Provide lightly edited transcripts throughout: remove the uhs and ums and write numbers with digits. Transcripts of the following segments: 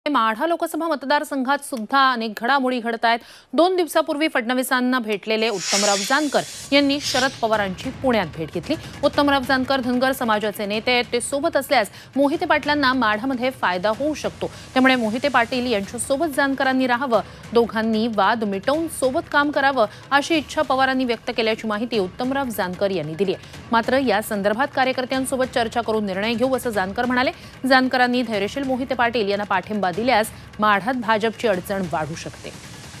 माढा लोकसभा मतदारसंघात सुद्धा अनेक घडामोडी घडत आहेत। 2 दिवसापूर्वी फडणवीसांना भेटलेले उत्तमराव जानकर यांनी शरद पवारांची पुण्यात भेट घेतली। उत्तमराव जानकर धनगर समाजाचे नेते आहेत, ते सोबत असल्यास मोहिते पाटलांना माढामध्ये फायदा होऊ शकतो, त्यामुळे मोहिते पाटील यांच्या सोबत जानकरांनी राहावं, दोघांनी वाद मिटवून सोबत काम करावं अशी इच्छा पवारांनी व्यक्त केल्याची माहिती उत्तमराव जानकर यांनी दिली आहे। मात्र या संदर्भात कार्यकर्त्यांसोबत चर्चा करून निर्णय घेऊ असं जानकर म्हणाले। जानकरांनी धैर्यशील मोहिते पाटील यांना पाठिंबा दिल्यास माढ्यात भाजपची अडचण वाढू शकते।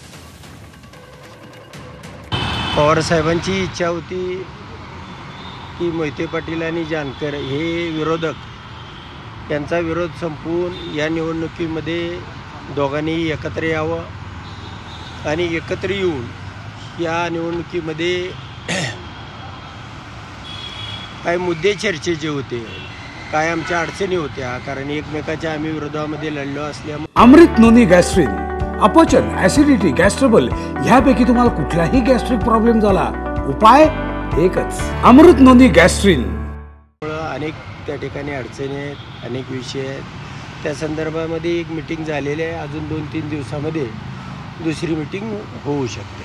पवार साहेबांची इच्छा होती की मोहिते पाटील आणि जानकर हे विरोधक यांचा विरोध संपवून या निवडणुकीमध्ये दोघांनी एकत्र यावं आणि एकत्र येऊन या निवडणुकीमध्ये काही मुद्दे चर्चेचे होते, काय आमच्या अडचणी होत्या, कारण एकमेकाच्या आम्ही विरोधामध्ये लढलो असल्यामुळे। अमृत नोनी गॅस्ट्रिन, अपचन, ऍसिडिटी, गॅस्ट्रबल ह्यापैकी तुम्हाला कुठलाही गॅस्ट्रिक प्रॉब्लेम झाला, उपाय एकच, अमृत नोनी गॅस्ट्रिन। अनेक त्या ठिकाणी अडचणी आहेत, अनेक विषय आहेत, त्या संदर्भामध्ये एक मीटिंग झालेली आहे। अजून 2-3 दिवसामध्ये दुसरी मीटिंग होऊ शकते।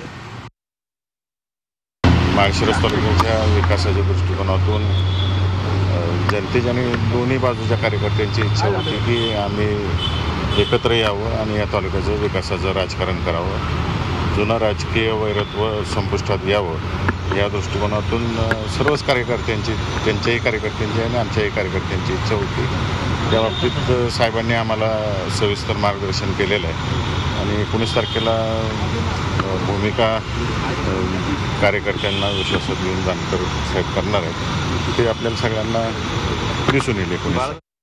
माळशिरस तालुक्याच्या विकासाच्या दृष्टिकोनातून जनतेच्या आणि दोन्ही बाजूच्या कार्यकर्त्यांची इच्छा होती की आम्ही एकत्र यावं आणि या तालुक्याचं विकासाचं राजकारण करावं, जुनं राजकीय वैरत्व संपुष्टात यावं या दृष्टिकोनातून सर्वच कार्यकर्त्यांची, त्यांच्याही कार्यकर्त्यांची आणि आमच्याही कार्यकर्त्यांची इच्छा होती। त्या बाबतीत साहेबांनी आम्हाला सविस्तर मार्गदर्शन केलेलं आहे आणि 19 तारखेला भूमिका कार्यकर्त्यांना विश्वासात घेऊन जानकर साहेब करणार आहेत, ते आपल्याला सगळ्यांना दिसून येईल।